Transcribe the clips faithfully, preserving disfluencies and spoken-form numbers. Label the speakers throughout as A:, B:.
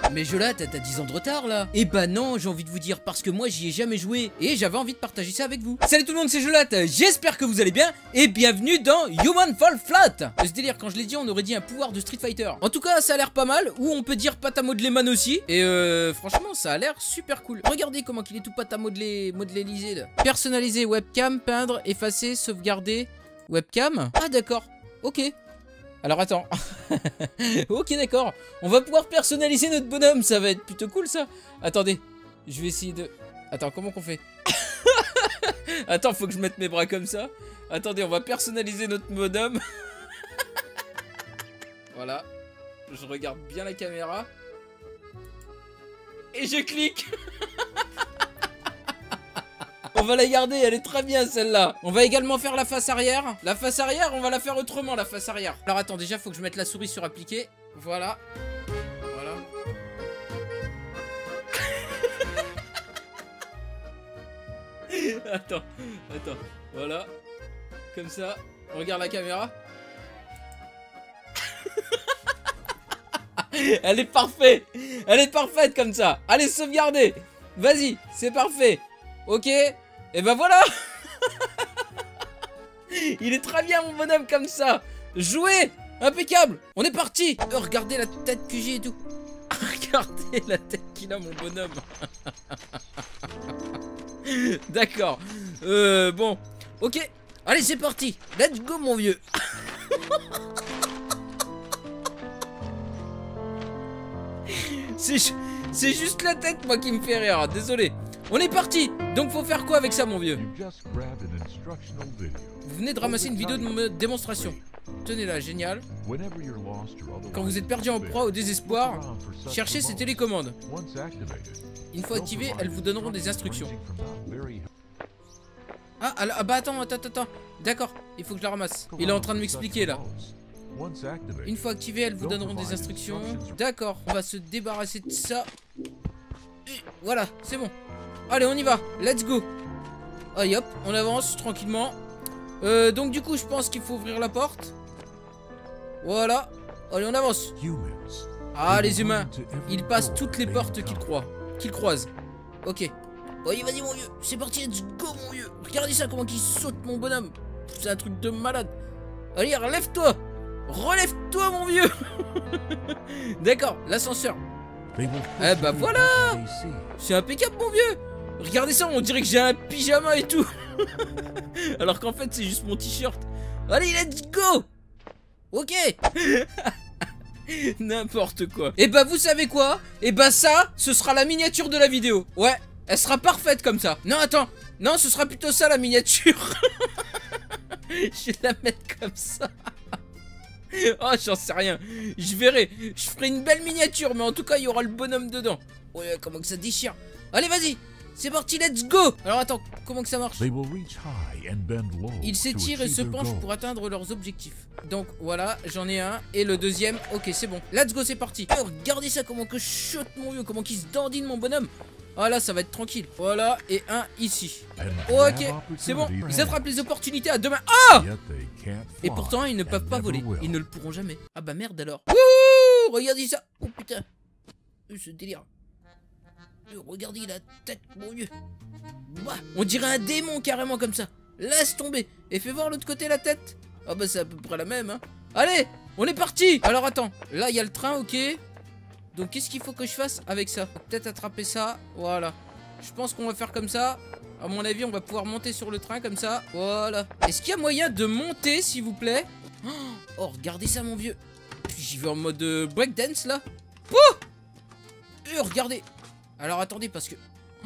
A: Mais je là, t'as dix ans de retard là. Eh bah non, j'ai envie de vous dire, parce que moi j'y ai jamais joué et j'avais envie de partager ça avec vous. Salut tout le monde, c'est Jolat, j'espère que vous allez bien et bienvenue dans Human Fall Flat. Ce délire, quand je l'ai dit, on aurait dit un pouvoir de Street Fighter. En tout cas, ça a l'air pas mal, ou on peut dire pâte à modeler man aussi. Et euh, franchement, ça a l'air super cool. Regardez comment il est tout pâte à modeler, modélisé là. Personnaliser webcam, peindre, effacer, sauvegarder webcam. Ah d'accord, ok. Alors attends, ok d'accord, on va pouvoir personnaliser notre bonhomme, ça va être plutôt cool ça. Attendez, je vais essayer de... Attends, comment qu'on fait? Attends, faut que je mette mes bras comme ça. Attendez, on va personnaliser notre bonhomme. Voilà, je regarde bien la caméra. Et je clique. On va la garder, elle est très bien celle-là. On va également faire la face arrière. La face arrière, on va la faire autrement, la face arrière. Alors attends, déjà, faut que je mette la souris sur appliquer. Voilà. Voilà. Attends, attends. Voilà. Comme ça. On regarde la caméra. Elle est parfaite. Elle est parfaite comme ça. Allez, sauvegarder. Vas-y, c'est parfait. Ok, et ben voilà. Il est très bien mon bonhomme comme ça. Joué, impeccable. On est parti. Oh, regardez la tête que j'ai et tout. Regardez la tête qu'il a mon bonhomme. D'accord. Euh, bon, ok. Allez, c'est parti. Let's go mon vieux. C'est juste la tête moi qui me fait rire, désolé. On est parti. Donc faut faire quoi avec ça mon vieux? Vous venez de ramasser une vidéo de démonstration. Tenez-la, génial. Quand vous êtes perdu en proie au désespoir, cherchez ces télécommandes. Une fois activées, elles vous donneront des instructions. Ah, alors, ah bah attends, attends, attends. D'accord, il faut que je la ramasse. Il est en train de m'expliquer là. Une fois activées, elles vous donneront des instructions. D'accord, on va se débarrasser de ça. Et voilà, c'est bon. Allez, on y va, let's go. Allez hop, on avance tranquillement. euh, Donc du coup, je pense qu'il faut ouvrir la porte. Voilà. Allez, on avance. Ah, les humains, ils passent toutes les portes qu'ils croient, qu'ils croisent. Ok. Allez, vas-y mon vieux, c'est parti, let's go mon vieux. Regardez ça, comment il saute mon bonhomme. C'est un truc de malade. Allez, relève-toi. Relève-toi mon vieux. D'accord, l'ascenseur. Eh bah voilà. C'est impeccable mon vieux. Regardez ça, on dirait que j'ai un pyjama et tout. Alors qu'en fait c'est juste mon t-shirt. Allez, let's go. Ok. N'importe quoi. Et bah vous savez quoi? Et bah ça, ce sera la miniature de la vidéo. Ouais, elle sera parfaite comme ça. Non attends, non ce sera plutôt ça la miniature. Je vais la mettre comme ça. Oh j'en sais rien. Je verrai. Je ferai une belle miniature, mais en tout cas il y aura le bonhomme dedans. Ouais, comment que ça déchire. Allez vas-y. C'est parti, let's go. Alors attends, comment que ça marche? Ils s'étirent et se penchent pour atteindre leurs objectifs. Donc voilà, j'en ai un. Et le deuxième, ok c'est bon. Let's go, c'est parti. Oh, regardez ça, comment que shot mon vieux. Comment qu'il se dandine mon bonhomme. Ah là, ça va être tranquille. Voilà, et un ici. Ok, c'est bon. Ils attrapent les opportunités à deux mains. Ah! Et pourtant, ils ne peuvent pas voler. Ils ne le pourront jamais. Ah bah merde alors. Wouh! Regardez ça. Oh putain. Ce délire. Regardez la tête, mon vieux. Bah, on dirait un démon carrément comme ça. Laisse tomber. Et fais voir l'autre côté la tête. Ah bah c'est à peu près la même hein. Allez, on est parti. Alors attends, là il y a le train, ok. Donc qu'est-ce qu'il faut que je fasse avec ça? Peut-être attraper ça, voilà. Je pense qu'on va faire comme ça. À mon avis on va pouvoir monter sur le train comme ça. Voilà. Est-ce qu'il y a moyen de monter s'il vous plaît? Oh regardez ça mon vieux. J'y vais en mode euh, breakdance là. Oh euh, regardez. Alors attendez parce que oh,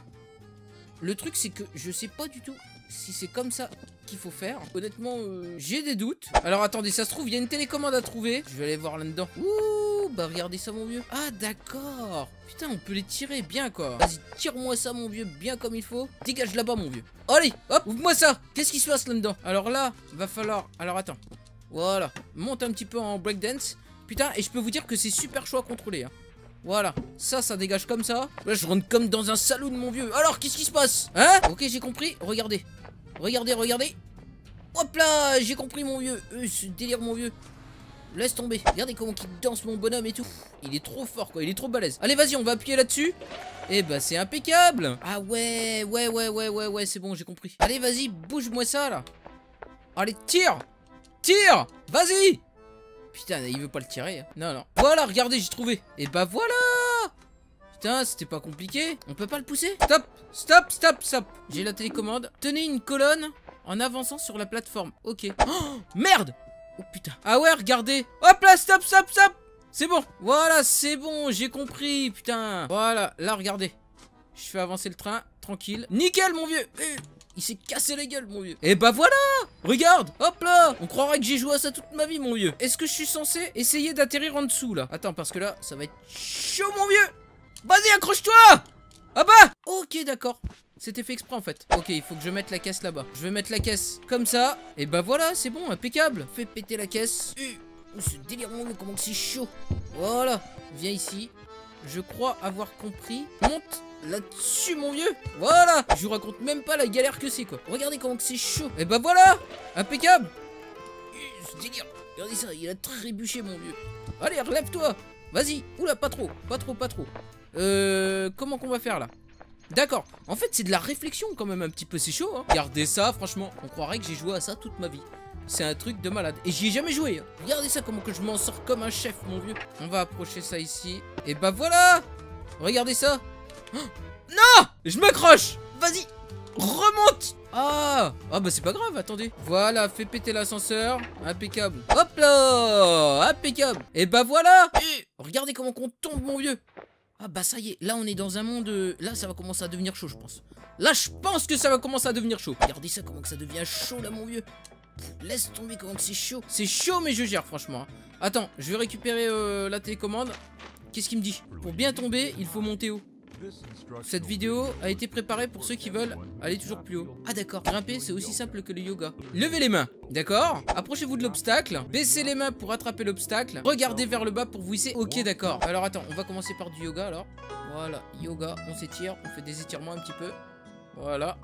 A: le truc c'est que je sais pas du tout si c'est comme ça qu'il faut faire. Honnêtement euh, j'ai des doutes. Alors attendez, ça se trouve il y a une télécommande à trouver. Je vais aller voir là-dedans. Ouh bah regardez ça mon vieux. Ah d'accord. Putain on peut les tirer bien quoi. Vas-y tire-moi ça mon vieux bien comme il faut. Dégage là-bas mon vieux. Allez hop ouvre-moi ça. Qu'est-ce qui se passe là-dedans? Alors là va falloir. Alors attends. Voilà. Monte un petit peu en breakdance. Putain et je peux vous dire que c'est super chaud à contrôler hein. Voilà, ça, ça dégage comme ça. Là, je rentre comme dans un saloon, mon vieux. Alors, qu'est-ce qui se passe? Hein? Ok, j'ai compris. Regardez. Regardez, regardez. Hop là, j'ai compris, mon vieux. Euh, ce délire, mon vieux. laisse tomber. Regardez comment il danse mon bonhomme et tout. Il est trop fort quoi, il est trop balèze. Allez vas-y, on va appuyer là-dessus. Et bah c'est impeccable. Ah ouais, ouais, ouais, ouais, ouais, ouais, c'est bon, j'ai compris. Allez vas-y, bouge-moi ça là. Allez, tire. Tire. Vas-y. Putain, il veut pas le tirer. Hein. Non, non. Voilà, regardez, j'ai trouvé. Et bah voilà. Putain, c'était pas compliqué. On peut pas le pousser? Stop, stop, stop, stop. J'ai la télécommande. Tenez une colonne en avançant sur la plateforme. Ok. Oh, merde. Oh putain. Ah ouais, regardez. Hop là, stop, stop, stop. C'est bon. Voilà, c'est bon, j'ai compris. Putain. Voilà, là, regardez. Je fais avancer le train, tranquille. Nickel, mon vieux. Il s'est cassé la gueule, mon vieux. Et bah voilà. Regarde. Hop là. On croirait que j'ai joué à ça toute ma vie, mon vieux. Est-ce que je suis censé essayer d'atterrir en dessous, là? Attends, parce que là, ça va être chaud, mon vieux. Vas-y, accroche-toi. Ah bah. Ok, d'accord. C'était fait exprès en fait. Ok, il faut que je mette la caisse là-bas. Je vais mettre la caisse comme ça. Et bah voilà, c'est bon, impeccable. Fais péter la caisse. Oh, ce délire, mon vieux, comment que c'est chaud. Voilà. Viens ici. Je crois avoir compris. Monte là-dessus, mon vieux. Voilà. Je vous raconte même pas la galère que c'est, quoi. Regardez comment que c'est chaud. Et bah voilà. Impeccable. Ce délire. Regardez ça, il a trébuché, mon vieux. Allez, relève-toi. Vas-y. Oula, pas trop. Pas trop, pas trop. Euh... Comment qu'on va faire, là? D'accord. En fait, c'est de la réflexion, quand même, un petit peu. C'est chaud, hein. Regardez ça, franchement. On croirait que j'ai joué à ça toute ma vie. C'est un truc de malade. Et j'y ai jamais joué. Hein. Regardez ça, comment que je m'en sors comme un chef, mon vieux. On va approcher ça ici. Et bah voilà. Regardez ça. Oh, non. Je m'accroche. Vas-y. Remonte. Ah. Ah bah c'est pas grave, attendez. Voilà, fais péter l'ascenseur. Impeccable. Hop là. Impeccable. Et bah voilà. Et regardez comment qu'on tombe, mon vieux. Ah bah ça y est, là on est dans un monde... Euh, là ça va commencer à devenir chaud, je pense. Là je pense que ça va commencer à devenir chaud. Regardez ça, comment que ça devient chaud là, mon vieux. Laisse tomber, comment que c'est chaud. C'est chaud, mais je gère, franchement. Attends, je vais récupérer euh, la télécommande. Qu'est-ce qu'il me dit? Pour bien tomber, il faut monter haut. Cette vidéo a été préparée pour ceux qui veulent aller toujours plus haut. Ah d'accord, grimper c'est aussi simple que le yoga. Levez les mains, d'accord. Approchez-vous de l'obstacle. Baissez les mains pour attraper l'obstacle. Regardez vers le bas pour vous hisser. Ok, d'accord. Alors attends, on va commencer par du yoga alors. Voilà, yoga, on s'étire, on fait des étirements un petit peu. Voilà.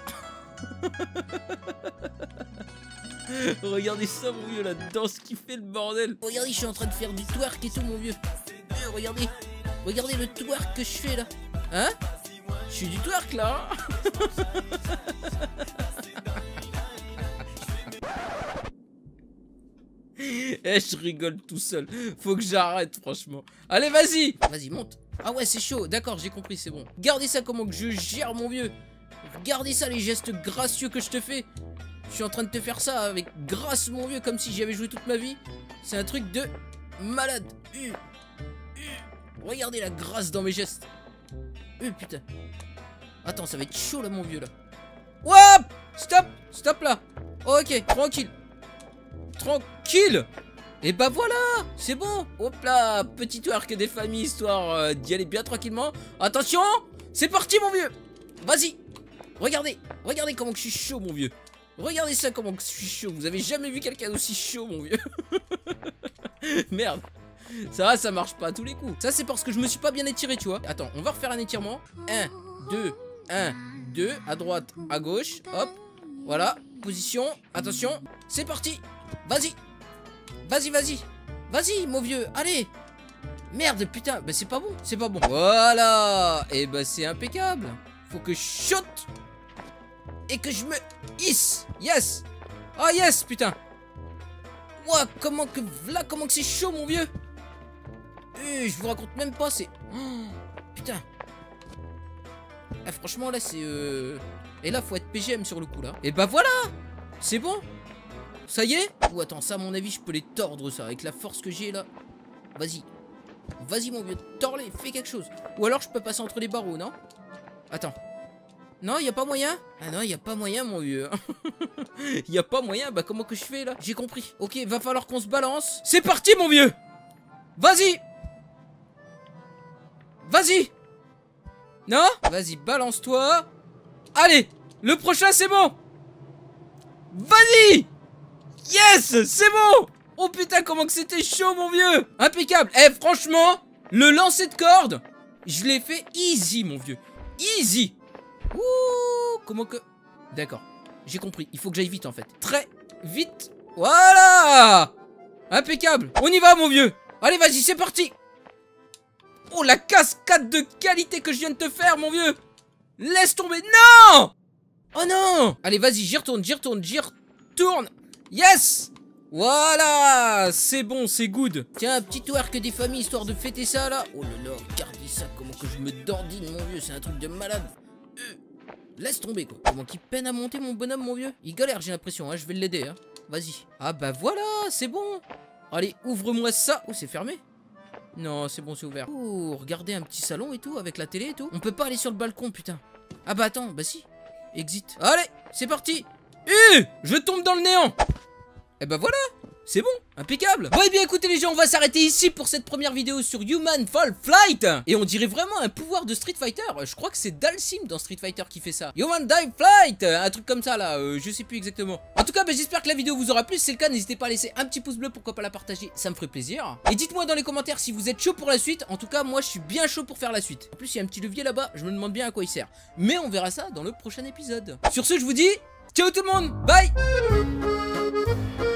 A: Regardez ça, mon vieux, la danse qui fait le bordel. Regardez, je suis en train de faire du twerk et tout, mon vieux. Euh, regardez, regardez le twerk que je fais là. Hein? Je suis du twerk là. Eh, je rigole tout seul. Faut que j'arrête, franchement. Allez, vas-y. Vas-y, monte. Ah ouais, c'est chaud. D'accord, j'ai compris, c'est bon. Regardez ça, comment que je gère, mon vieux. Regardez ça, les gestes gracieux que je te fais. Je suis en train de te faire ça avec grâce, mon vieux, comme si j'y avais joué toute ma vie. C'est un truc de malade. Uh, uh. Regardez la grâce dans mes gestes. Euh, putain. Attends, ça va être chaud là, mon vieux là. Hop. Stop. Stop là. Ok, tranquille. Tranquille. Et bah voilà. C'est bon. Hop là. Petit twerk des familles, histoire euh, d'y aller bien tranquillement. Attention. C'est parti, mon vieux. Vas-y. Regardez. Regardez comment que je suis chaud, mon vieux. Regardez ça, comment que je suis chaud. Vous avez jamais vu quelqu'un d'aussi chaud, mon vieux. Merde. Ça va, ça marche pas à tous les coups. Ça c'est parce que je me suis pas bien étiré, tu vois. Attends, on va refaire un étirement. un, deux, un, deux. À droite, à gauche. Hop. Voilà. Position. Attention. C'est parti. Vas-y. Vas-y, vas-y. Vas-y, mon vieux. Allez. Merde, putain. Bah c'est pas bon. C'est pas bon. Voilà. Et bah c'est impeccable. Faut que je saute. Et que je me hisse. Yes. Ah oh, yes, putain. Ouah, comment que... Là, comment que c'est chaud, mon vieux. Euh, je vous raconte même pas, c'est... Oh, putain. Ah, franchement, là, c'est... Euh... Et là, faut être P G M sur le coup, là. Et bah voilà. C'est bon. Ça y est. Ou attends, ça, à mon avis, je peux les tordre, ça. Avec la force que j'ai, là. Vas-y. Vas-y, mon vieux. Tords-les. Fais quelque chose. Ou alors, je peux passer entre les barreaux, non? Attends. Non, y a pas moyen? Ah non, y a pas moyen, mon vieux. Y a pas moyen. Bah, comment que je fais, là? J'ai compris. Ok, va falloir qu'on se balance. C'est parti, mon vieux. Vas-y. Vas-y. Non? Vas-y, balance-toi. Allez, le prochain, c'est bon. Vas-y. Yes, c'est bon. Oh putain, comment que c'était chaud, mon vieux. Impeccable. Eh, franchement, le lancer de corde, je l'ai fait easy, mon vieux. Easy. Ouh, comment que... D'accord, j'ai compris. Il faut que j'aille vite, en fait. Très vite. Voilà. Impeccable. On y va, mon vieux. Allez, vas-y, c'est parti. Oh, la cascade de qualité que je viens de te faire, mon vieux. Laisse tomber. Non. Oh non. Allez, vas-y, j'y retourne, j'y retourne, j'y retourne. Yes. Voilà, c'est bon, c'est good. Tiens, un petit twerk des familles, histoire de fêter ça, là. Oh là là, regardez ça, comment que je me dandine, mon vieux. C'est un truc de malade. Euh, laisse tomber, quoi. Comment qu'il peine à monter, mon bonhomme, mon vieux. Il galère, j'ai l'impression, hein. Je vais l'aider, hein. Vas-y. Ah bah voilà, c'est bon. Allez, ouvre-moi ça. Oh, c'est fermé. Non, c'est bon, c'est ouvert. Oh, regardez un petit salon et tout, avec la télé et tout. On peut pas aller sur le balcon, putain. Ah bah attends, bah si. Exit. Allez, c'est parti. Euh, je tombe dans le néant. Et bah voilà, c'est bon, impeccable. Bon et bien écoutez les gens, on va s'arrêter ici pour cette première vidéo sur Human Fall Flight. Et on dirait vraiment un pouvoir de Street Fighter. Je crois que c'est Dalsim dans Street Fighter qui fait ça. Human Dive Flight, un truc comme ça là, euh, je sais plus exactement. En tout cas, bah, j'espère que la vidéo vous aura plu. Si c'est le cas, n'hésitez pas à laisser un petit pouce bleu, pourquoi pas la partager, ça me ferait plaisir. Et dites-moi dans les commentaires si vous êtes chaud pour la suite. En tout cas, moi je suis bien chaud pour faire la suite. En plus, il y a un petit levier là-bas, je me demande bien à quoi il sert. Mais on verra ça dans le prochain épisode. Sur ce, je vous dis, ciao tout le monde, bye.